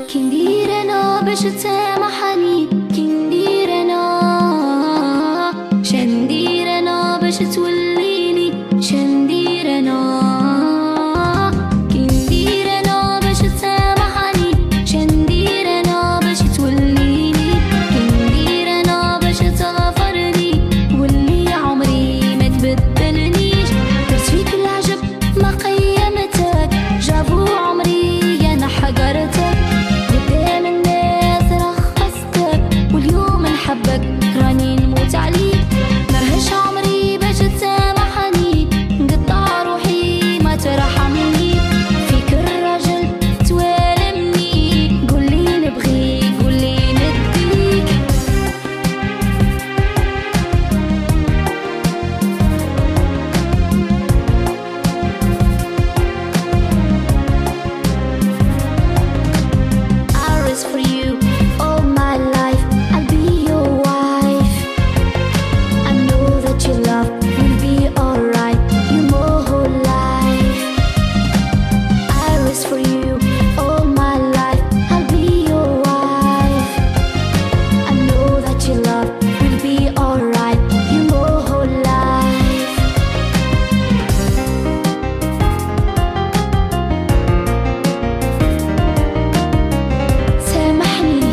كي ندير انا باش تسامحني؟ كي ندير انا؟ شندير انا باش توليني؟ شندير انا؟ كي ندير انا باش تسامحني؟ شندير انا باش توليني؟ كي ندير انا باش تغفرني واللي عمري ما تبدلنيش؟ درت فيك العجب ما قيمتك، جابو عمري انا حقرتك، قدام الناس رخصتك، واليوم نحبك راني نموت عليك. مرهش عمري باش تسامحني، نقطع روحي ما ترحمني، فيك الراجل توالمني، قولي نبغيك قولي نديك. I risk for you all my life, I'll be your wife. I know that your love will be alright, you my whole life. I risk for you all my life, I'll be your wife. I know that your love will be alright, you my whole life. سامحني.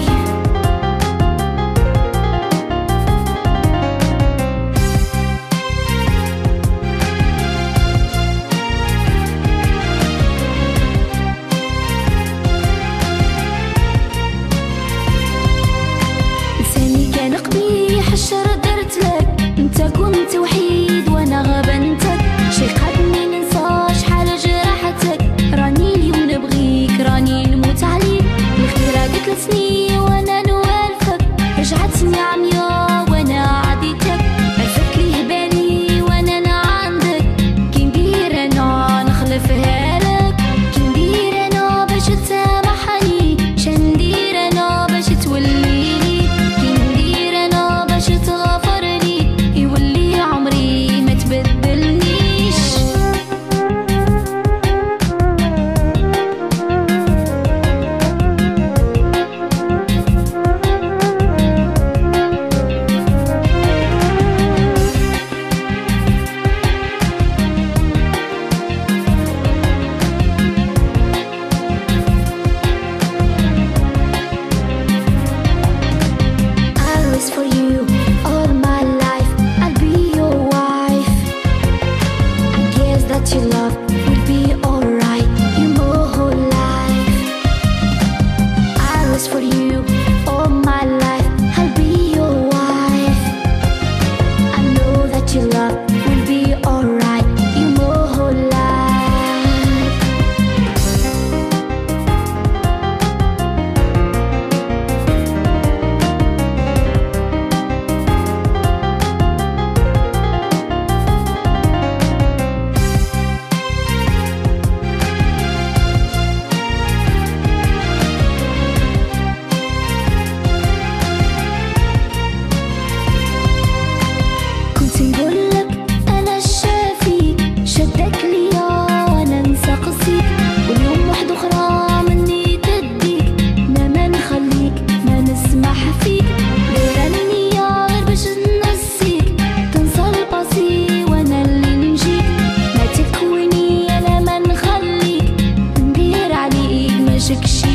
لساني كان قبيح الشر درت لك، انت كنت وحيد وانا غبنتك، شي قدني ننسى شحال جرحتك، راني اليوم نبغيك راني نموت عليك. الخيرة قلت لسني وانا نوالفك، رجعتني عميا وانا عديتك، عرفت ليه بالي وانا انا عندك، كي ندير انا نخلفها لك. كي ندير انا باش تسامحني؟ شندير انا باش توليني؟ كي ندير انا باش تغفرني يولي عمري ما تبدلنيش؟ I risk for you all my life, I'll be your wife. I guess that your love will be alright, you my whole life. I risk for you all my life, I'll be your wife. I know that your love will be alright, you my whole life. كنت نقولك أنا الشافي، شدك ليا وأنا نسقسيك، واليوم واحدة أخرى مني تديك، أنا ما نخليك ما نسمح فيك، دايرة النية غير باش ننسيك، تنسى الباسي وأنا اللي نجيك، ما تكويني أنا ما نخليك، ندير عليك ما شكشي